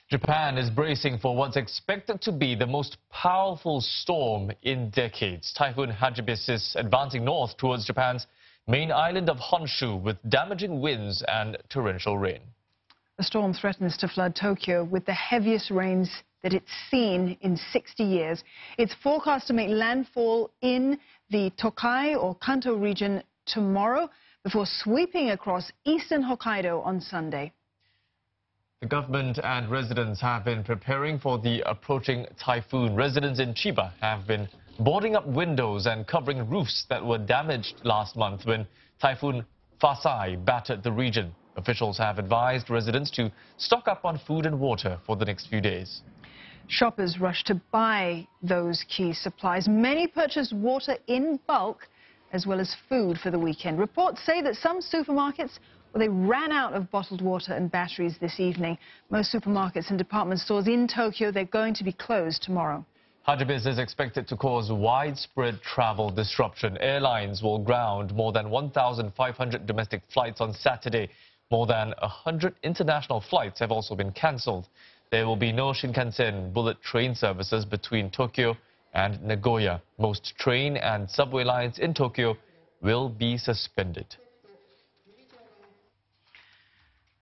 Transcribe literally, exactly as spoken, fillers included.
Japan is bracing for what's expected to be the most powerful storm in decades. Typhoon Hagibis is advancing north towards Japan's main island of Honshu with damaging winds and torrential rain. The storm threatens to flood Tokyo with the heaviest rains that it's seen in sixty years. It's forecast to make landfall in the Tokai or Kanto region tomorrow before sweeping across eastern Hokkaido on Sunday. The government and residents have been preparing for the approaching typhoon. Residents in Chiba have been boarding up windows and covering roofs that were damaged last month when Typhoon Fasai battered the region. Officials have advised residents to stock up on food and water for the next few days. Shoppers rushed to buy those key supplies. Many purchased water in bulk as well as food for the weekend. Reports say that some supermarkets, well, they ran out of bottled water and batteries this evening. Most supermarkets and department stores in Tokyo, they're going to be closed tomorrow. Hagibis is expected to cause widespread travel disruption. Airlines will ground more than one thousand five hundred domestic flights on Saturday. More than one hundred international flights have also been cancelled. There will be no Shinkansen bullet train services between Tokyo and Nagoya. Most train and subway lines in Tokyo will be suspended.